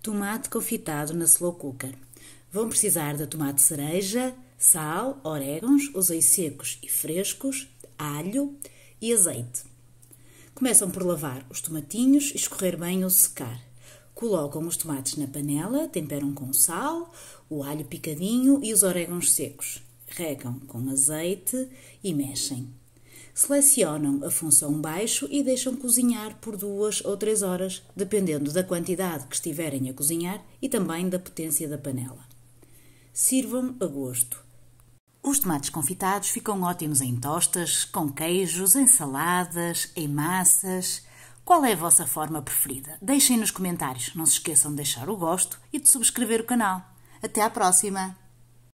Tomate confitado na slow cooker. Vão precisar de tomate cereja, sal, orégãos, os secos e frescos, alho e azeite. Começam por lavar os tomatinhos e escorrer bem ou secar. Colocam os tomates na panela, temperam com sal, o alho picadinho e os orégãos secos. Regam com azeite e mexem. Selecionam a função baixo e deixam cozinhar por 2 ou 3 horas, dependendo da quantidade que estiverem a cozinhar e também da potência da panela. Sirvam a gosto. Os tomates confitados ficam ótimos em tostas, com queijos, em saladas, em massas. Qual é a vossa forma preferida? Deixem nos comentários. Não se esqueçam de deixar o gosto e de subscrever o canal. Até à próxima!